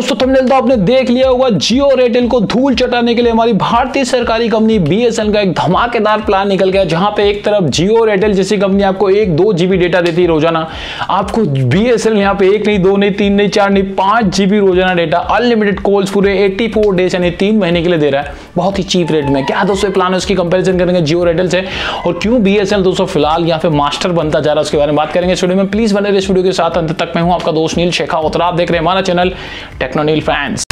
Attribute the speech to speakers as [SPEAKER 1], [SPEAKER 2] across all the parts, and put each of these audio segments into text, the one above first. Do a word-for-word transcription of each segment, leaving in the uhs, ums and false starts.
[SPEAKER 1] दोस्तों थंबनेल तो आपने देख लिया होगा, जियो और एयरटेल को धूल चटाने के लिए हमारी भारतीय सरकारी कंपनी बीएसएनएल का एक धमाकेदार प्लान निकल गया, जहां पे एक तरफ जियो और एयरटेल जैसी कंपनी आपको एक दो जीबी डेटा देती है रोजाना, आपको बीएसएनएल यहां पे एक नहीं दो नहीं तीन नहीं चार नहीं पांच जीबी रोजाना डेटा अनलिमिटेड कॉल्स पूरे चौरासी डेज यानी तीन महीने के लिए दे रहा है, बहुत ही चीप रेट में। क्या दोस्तों प्लान है, उसकी कंपेरिजन करेंगे जियो और एयरटेल से, और क्यों बीएसएनएल दोस्तों फिलहाल यहाँ पे मास्टर बनता जा रहा है उसके बारे में बात करेंगे इस वीडियो में। प्लीज बने रहिए इस वीडियो के साथ अंत तक। मैं हूं आपका दोस्त नील शेखावत और आप देख रहे हैं हमारा चैनल टेक्नोनील फैंस।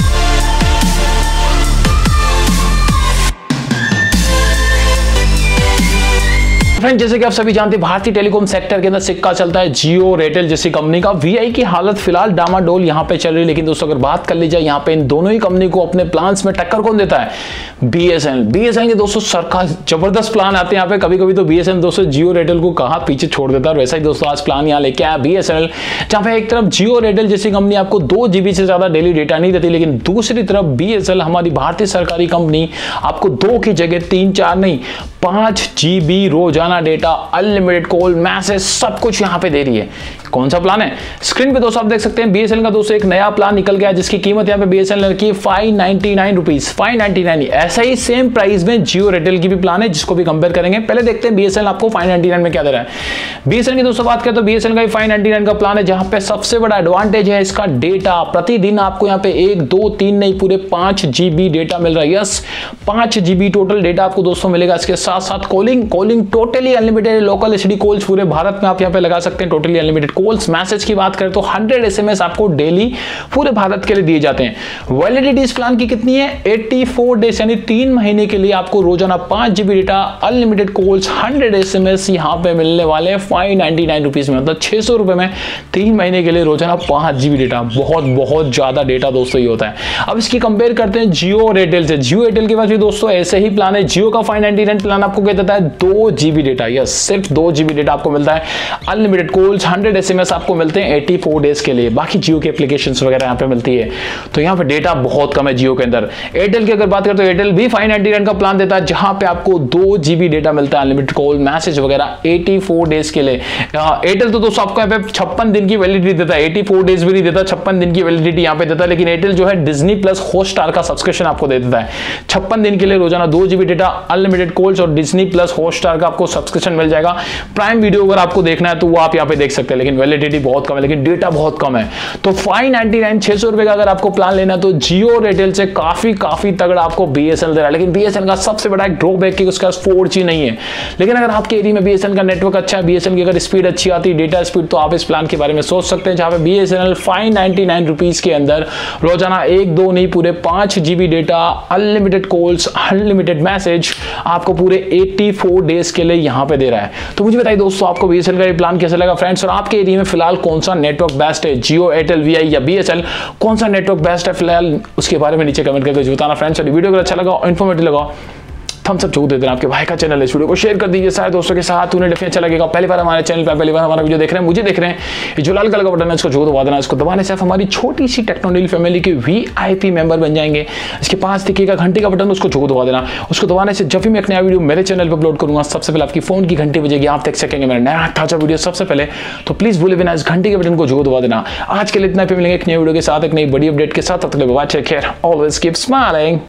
[SPEAKER 1] फ्रेंड जैसे कि आप सभी जानते हैं, भारतीय टेलीकॉम सेक्टर के अंदर सिक्का चलता है जियो और एयरटेल जैसी कंपनी का। वीआई की हालत फिलहाल डामाडोल यहां पे चल रही है, लेकिन दोस्तों अगर बात कर ली जाए यहां पे इन दोनों ही कंपनी को अपने प्लान्स में टक्कर कौन देता है, बीएसएनएल। बीएसएनएल के दोस्तों सरकार जबरदस्त प्लान आते हैं यहाँ पे, कभी कभी तो बीएसएनएल दोस्तों जियो और एयरटेल को कहां पीछे छोड़ देता है, और वैसा ही दोस्तों आज प्लान यहाँ लेके आया बीएसएनएल, जहां पे एक तरफ जियो और एयरटेल जैसी कंपनी आपको दो जीबी से ज्यादा डेली डेटा नहीं देती, लेकिन दूसरी तरफ बीएसएनएल हमारी भारतीय सरकारी कंपनी आपको दो की जगह तीन चार नहीं पांच जीबी रोजाना डेटा अनलिमिटेड कॉल मैसेज सब कुछ यहां पे दे रही है। कौन सा प्लान है, स्क्रीन पे दोस्तों आप देख सकते हैं। बीएसएनएल का दोस्तों एक नया प्लान निकल गया जिसकी कीमत यहां पे बीएसएनएल की five ninety nine rupees five ninety nine. ऐसा ही सेम प्राइस में जियो एयरटेल की भी प्लान है जिसको भी कंपेयर करेंगे। पहले देखते हैं बीएसएनएल आपको फाइव नाइनटी नाइन में क्या दे रहा है। बीएसएनएल की दोस्तों बात करें तो बीएसएनएल का फाइव नाइनटी नाइन का प्लान है, जहां पे सबसे बड़ा एडवांटेज है इसका डेटा। प्रतिदिन आपको यहाँ पे एक दो तीन नहीं पूरे पांच जीबी डेटा मिल रहा है। यस, पांच जीबी टोटल डेटा आपको दोस्तों मिलेगा। इसके साथ साथ calling calling totally unlimited, local HD calls पूरे भारत में आप यहाँ पे लगा सकते हैं, टोटली अनलिमिटेड कॉल्स। मैसेज की बात करें तो हंड्रेड एसएमएस आपको डेली पूरे भारत के लिए दिए जाते हैं। वैलिडिटी इस प्लान की कितनी है, चौरासी डेज यानी तीन महीने के लिए आपको रोजाना पांच GB data unlimited calls hundred SMS यहाँ पे मिलने वाले फाइव नाइनटी नाइन रुपीज में, मतलब छह सौ रुपए में तीन महीने के लिए रोजाना पांच जीबी डेटा। बहुत बहुत ज्यादा डेटा दोस्तों ये होता है। अब इसकी कंपेयर करते हैं जियो और एयरटेल से। जियो एयरटेल के पास भी दोस्तों ऐसे ही प्लान है। जियो का फाइव नाइनटी नाइन प्लान आपको क्या देता है, दो जीबी डेटा। यस, सिर्फ दो जीबी डेटा आपको मिलता है, अनलिमिटेड कॉल्स हंड्रेड एसएमएस आपको मिलते हैं चौरासी डेज के लिए। बाकी जियो की एप्लीकेशंस वगैरह यहाँ पे मिलती है, तो यहाँ पे डेटा बहुत कम है जियो के अंदर। एयरटेल की अगर बात करें तो एयरटेल भी फाइव नाइनटी नाइन का प्लान देता है, जहां पे आपको दो जीबी डेटा मिलता है, अनलिमिटेड कॉल मैसेज वगैरह चौरासी डेज के लिए। एयरटेल तो दोस्तों आपको यहाँ पे छप्पन दिन की वैलिडिटी देता है, चौरासी डेज भी नहीं देता, छप्पन दिन की वैलिडिटी यहाँ पे देता है। लेकिन एयरटेल जो है डिज्नी प्लस हॉटस्टार का सब्सक्रिप्शन आपको दे देता है। छप्पन दिन के लिए रोजाना दो जीबी डेटा अनलिमिटेड कॉल्स और डिज्नी प्लस हॉटस्टार का आपको सब्सक्रिप्शन मिल जाएगा। प्राइम वीडियो अगर आपको देखना है तो वो आप यहाँ पे देख सकते हैं, लेकिन वैलिडिटी बहुत कम है, लेकिन डेटा बहुत कम है। तो फाइव नाइनटी नाइन छह सौ रुपए का अगर आपको प्लान लेना है तो जियो और एयरटेल से काफी काफी तगड़ा आपको बीएसएनएल दे रहा है। लेकिन बीएसएनएल का सबसे बड़ा एक ड्रॉबैक कि उसके पास फोर जी नहीं है। लेकिन अगर आपके एरिया में बीएसएनएल का नेटवर्क अच्छा है, बीएसएनएल की अगर स्पीड अच्छी आती है, डेटा स्पीड, तो आप इस प्लान के बारे में सोच सकते हैं, जहां पे BSNL five ninety nine rupees के अंदर रोजाना एक दो नहीं पूरे पांच GB data unlimited calls unlimited message आपको पूरे चौरासी डेज के लिए यहां पे दे रहा है। तो मुझे बताइए दोस्तों आपको बीएसएनएल का ये प्लान कैसा लगा फ्रेंड्स, और आपके एरिया में फिलहाल कौन सा नेटवर्क बेस्ट है, जियो एयरटेल वीआई या बीएसएनएल, कौन सा नेटवर्क बेस्ट है फिलहाल, उसके बारे में नीचे कमेंट करके बताना फ्रेंड्स। और वीडियो अगर अच्छा लगा और इन्फॉर्मेटिव लगा थम्स अप जरूर दे देना। आपके भाई का चैनल है, इस वीडियो को शेयर कर दीजिए सारे दोस्तों के साथ, उन्हें डेफिनेटली अच्छा लगेगा। पहली बार हमारे चैनल पर पहली बार हमारा वीडियो देख रहे हैं, मुझे देख रहे हैं, ये जो लाल कलर का बटन है इसको जरूर दबा देना। इसको दबाने से आप हमारी छोटी सी टेक्नोनील फैमिली के वीआईपी मेंबर बन जाएंगे। इसके पास दिखेगा घंटे का बटन, उसको जरूर दबा देना। उसको दबाने से जब भी मैं एक नया वीडियो मेरे चैनल पर अपलोड करूंगा सबसे पहले आपकी फोन की घंटी बजेगी, आप देख सकेंगे मेरा नया ताजा वीडियो सबसे पहले। तो प्लीज भूले बिना इस घंटे के बटन को जरूर दबा देना। आज के लिए इतना, फिर मिलेंगे एक नए वीडियो के साथ, एक नई बड़ी अपडेट के साथ। तब तक bye, take care, always keep smiling.